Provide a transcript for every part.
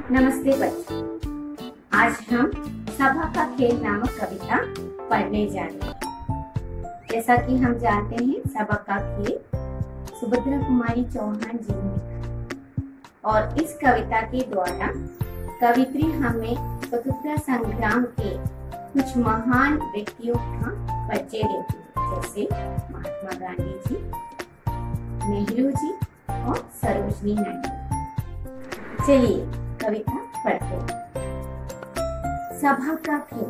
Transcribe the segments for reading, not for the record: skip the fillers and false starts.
नमस्ते बच्चों, आज हम सभा का खेल नामक कविता पढ़ने जा रहे हैं। जैसा कि हम जानते हैं, सभा का खेल सुभद्रा कुमारी चौहान जी ने लिखा और इस कविता के द्वारा कवित्री हमें स्वतंत्रता संग्राम के कुछ महान व्यक्तियों का परिचय देती है, जैसे महात्मा गांधी जी, नेहरू जी और सरोजिनी नायडू। चलिए कविता पढ़ते हैं। सभा का खेल।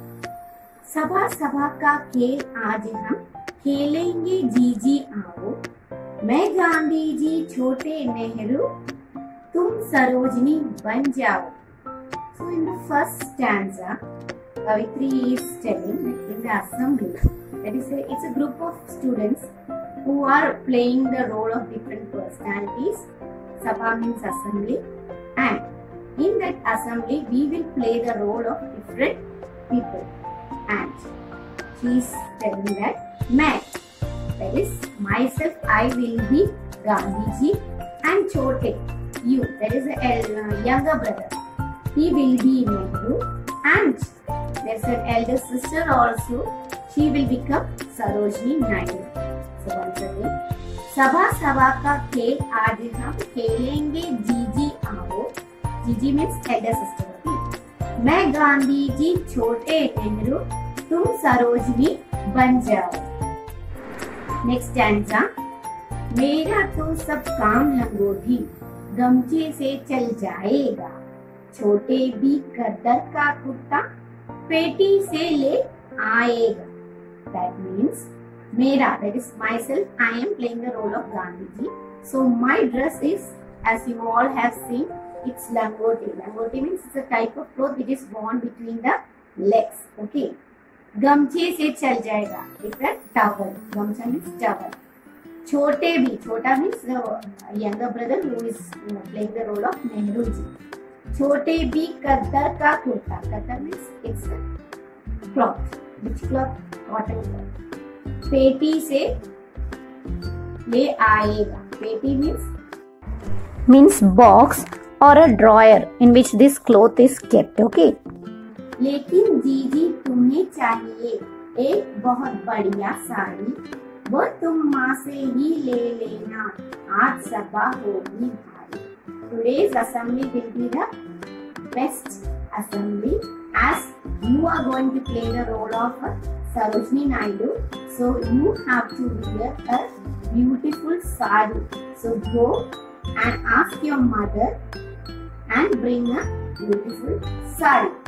सभा का खेल आज हम खेलेंगे जी आओ। मैं गांधी जी, छोटे नेहरू, तुम सरोजनी बन जाओ। So in the first stanza, Kavitri is telling that in the assembly, that is, it's a group of students who are playing the role of different personalities. Sabha means assembly, and in that assembly we will play the role of different people. And she is telling that that is myself, I will be Gandhiji, and Chote, you, that is a younger brother, he will be Nehru, and there's an elder sister also, she will become Sarojini Naidu. So once again, सभा का खेल आज हम खेलेंगे जी आओ। जी means elder sister. मैं गांधी जी, छोटे नेहरू, तुम सरोजनी बन जाओ। Next stanza. मेरा तो सब काम लंगोटी गमछे से चल जाएगा। छोटे भी कद्दर का कुत्ता पेटी से ले आएगा। That means मेरा, that is myself, I am playing the role of Gandhiji. So my dress is, as you all have seen, it's langoti. Langoti means it's a type of cloth which is worn between the legs. Okay. गमछे से चल जाएगा. It's a towel. गमछा means towel. छोटे भी, छोटा means the younger brother who is playing the role of Nehru ji. छोटे भी कद्दर का kurta. कद्दर means it's a cloth. Which cloth? Cotton cloth. पेटी से ले आएगा. पेटी means box or a drawer in which this cloth is kept. Okay. लेकिन जीजी तुम्हें चाहिए एक बहुत बढ़िया साड़ी, वो तुम माँ से ही ले लेना, आज सभा होगी भारी. Today's assembly will be the best assembly as you are going to play the role of Sarojini Naidu. So you have to wear a beautiful sari. So go and ask your mother and bring a beautiful sari.